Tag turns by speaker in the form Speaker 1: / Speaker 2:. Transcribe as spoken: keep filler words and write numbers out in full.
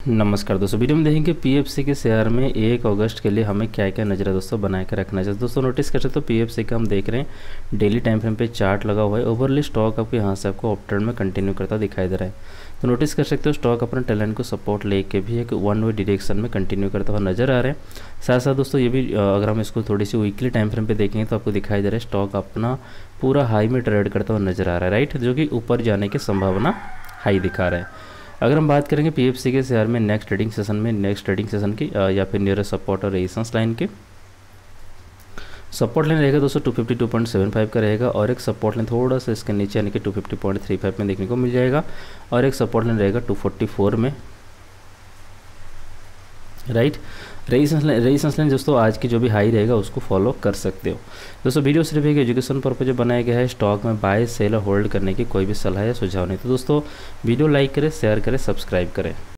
Speaker 1: नमस्कार दोस्तों, वीडियो में देखेंगे पीएफसी के शेयर में एक अगस्त के लिए हमें क्या क्या नज़र दोस्तों बना के रखना चाहिए। दोस्तों नोटिस कर सकते हो पीएफसी का हम देख रहे हैं डेली टाइम फ्रेम पे चार्ट लगा हुआ है। ओवरली स्टॉक आपको यहाँ से आपको अपट्रेंड में कंटिन्यू करता दिखाई दे रहा है। तो नोटिस कर सकते हो स्टॉक अपने ट्रेंड को सपोर्ट लेके भी एक वन वे डायरेक्शन में कंटिन्यू करता हुआ नजर आ रहा है। साथ साथ दोस्तों ये भी अगर हम इसको थोड़ी सी वीकली टाइम फ्रेम पे देखेंगे तो आपको दिखाई दे रहा है स्टॉक अपना पूरा हाई में ट्रेड करता हुआ नजर आ रहा है, राइट, जो कि ऊपर जाने की संभावना हाई दिखा रहा है। अगर हम बात करेंगे पीएफसी के शेयर में नेक्स्ट ट्रेडिंग सेशन में नेक्स्ट ट्रेडिंग सेशन की या फिर नियरेस्ट सपोर्ट और रेजिस्टेंस लाइन के, सपोर्ट लाइन रहेगा दोस्तों two fifty two point seven five का रहेगा और एक सपोर्ट लाइन थोड़ा सा इसके नीचे यानी कि two fifty point three five में देखने को मिल जाएगा और एक सपोर्ट लाइन रहेगा टू फोर्टी फोर में, right. Resistance line resistance line दोस्तों आज की जो भी हाई रहेगा उसको फॉलो कर सकते हो। दोस्तों वीडियो सिर्फ एक एजुकेशन पर्पज जो बनाया गया है, स्टॉक में बाय सेल और होल्ड करने की कोई भी सलाह या सुझाव नहीं। तो दोस्तों वीडियो लाइक करें, शेयर करें, सब्सक्राइब करें।